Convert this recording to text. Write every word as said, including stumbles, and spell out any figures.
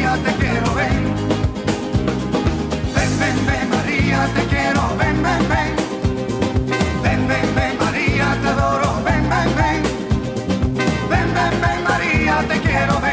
María, te quiero, ven. Ven, ven, ven, María, te quiero, ven, ven, ven. Ven, ven, ven, María, te adoro, ven, ven, ven. Ven, ven, ven, María, te quiero, ven.